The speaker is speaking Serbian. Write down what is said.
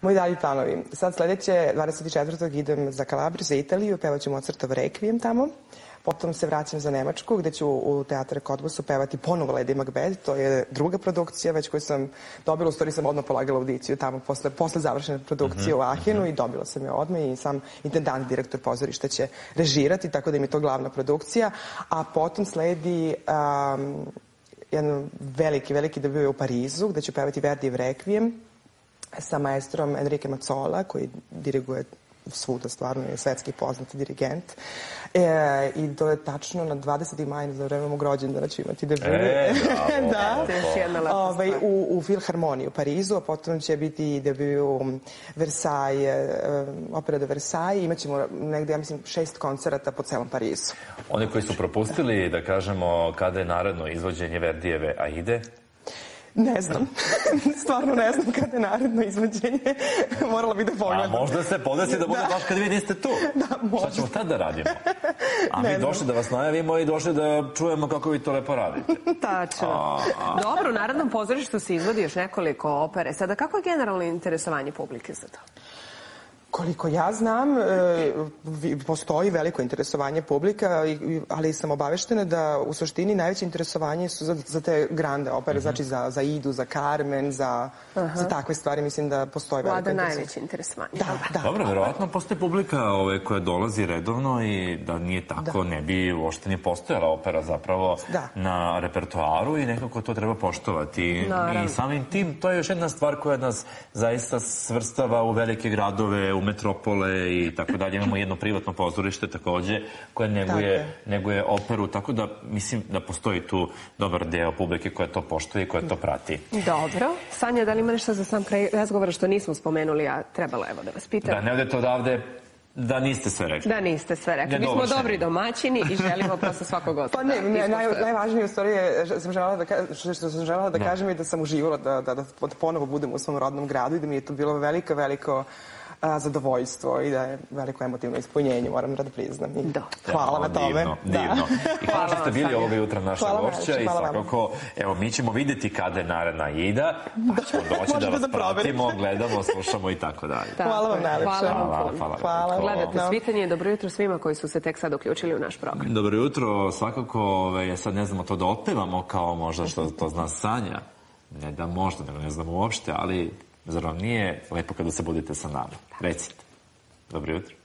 Moji dalji planovi. Sad sledeće, 24. idem za Kalabriju, za Italiju, pevaću Mozartov Requiem tamo. Potom se vraćam za Nemačku, gde ću u Teatru Kotbusu pevati ponovo Lady Macbeth. To je druga produkcija, već koju sam dobila, u stvari sam odmah polagala audiciju tamo posle završene produkcije u Ahenu i dobila sam je odmah i sam intendant, direktor pozorišta će režirati, tako da im je to glavna produkcija. A potom sledi jedan veliki debut u Parizu, gde ću pevati Verdijev Requiem sa maestrom Enrique Mazzola, koji diriguje svuda, stvarno je svetski poznati dirigent. I to je tačno na 20. maj, za vreme mog rođendana ću imati debut. Da. To je još jedna lepa stvar. U Filharmoniji u Parizu, a potom će biti debut Versailles, opera de Versailles. Imaćemo negde, ja mislim, 6 koncerata po celom Parizu. Oni koji su propustili, da kažemo, kada je naredno izvođenje Verdijeve Aide? Ne znam. Stvarno ne znam kada je naredno izvođenje. Morala bi da pogledam. A možda se podesi da bude baš kad vi niste tu. Da, možda. Šta ćemo tad da radimo? A mi došli da vas najavimo i došli da čujemo kako vi to lepo radite. Tačno. Dobro, u Narodnom pozorištu se izvodi još nekoliko opere. Sada, kako je generalno interesovanje publike za to? Koliko ja znam, postoji veliko interesovanje publika, ali sam obaveštena da u suštini najveće interesovanje su za te grande opere, znači za Idu, za Carmen, za takve stvari. Mislim da postoji veliko interesovanje. Vlada najveće interesovanje. Da. Dobro, verovatno postoji publika koja dolazi redovno i da nije tako, ne bi uopšte ni postojala opera zapravo na repertoaru i nekako to treba poštovati. I samim tim, to je još jedna stvar koja nas zaista svrstava u velike gradove, u metropole i tako dalje. Imamo jedno privatno pozorište takođe koje neguje operu, tako da mislim da postoji tu dobar deo publike koja to poštuje i koja to prati. Dobro. Sanja, da li ima nešto za sam kraj razgovora što nismo spomenuli, a trebalo evo da vas pitam? Da ne odete odavde da niste sve rekli. Da niste sve rekli. Mi smo dobri domaćini i želimo prosto svakog gosta. Pa ne, najvažnije u stvari je što sam želela da kažem je da sam uživala da ponovo budem u svom rodnom gradu i da mi je to bilo veliko zadovoljstvo i da je veliko emotivno ispunjenje, moram da priznam. Hvala na tome. Divno. I hvala što ste bili ovoga jutra naša gošća i svakako, evo, mi ćemo vidjeti kada je naredna Aida, pa ćemo doći da vas pratimo, gledamo, slušamo i tako dalje. Hvala vam najlepše. Hvala. Gledate Svitanje, dobro jutro svima koji su se tek sad uključili u naš program. Dobro jutro, svakako, sad ne znamo to da otpevamo kao možda što to zna Sanja. Ne da možda, nego ne znamo uopšte, ali zar vam nije lepo kada se budete sa nama? Recite. Dobro jutro.